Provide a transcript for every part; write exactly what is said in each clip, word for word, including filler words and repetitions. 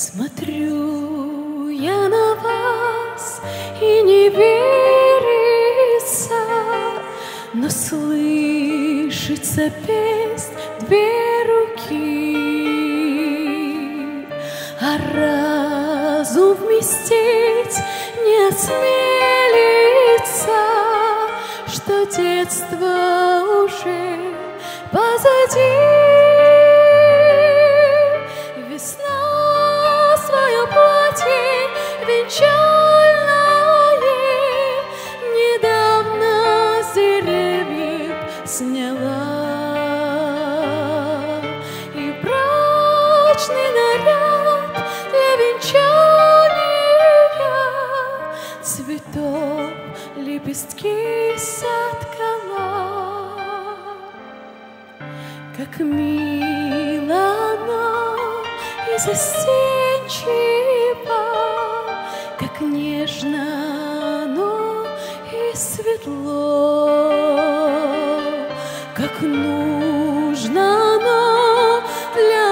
Смотрю я на вас, и не верится, но слышится песнь две руки, а разум вместить не осмелится, что детство уже позади. Весна свое платье венчальное недавно с деревьев сняла, и брачный наряд для венчания цветов лепестки соткала. Как мило оно и застенчиво, как нежно оно и светло, как нужно оно для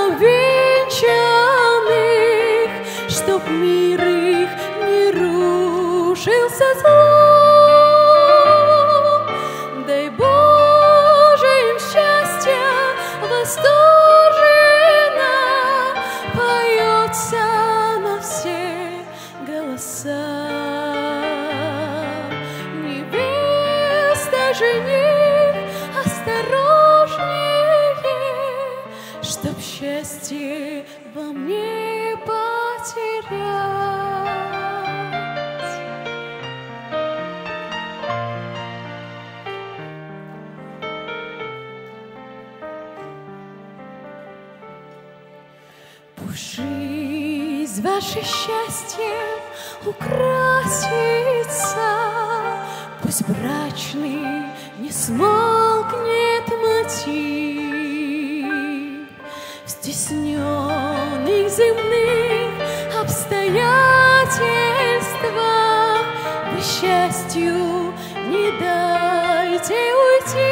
венчанных, чтоб мир их не рушился злом. Дай Боже им счастья, восторженно поется на все голоса. Невеста, жених, осторожнее, чтоб счастье вам не потерять. Пусть жизнь ваше счастье украсится, пусть брачный не смолкнет мотив. В стесненных земных обстоятельствах вы счастью не дайте уйти.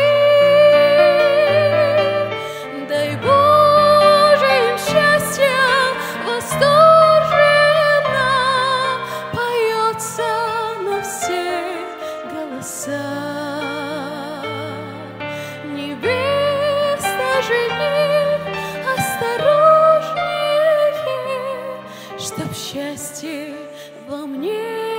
Дай Боже им счастья, восторженно поется на все голоса. Невеста, жених, осторожнее, чтоб счастье вам не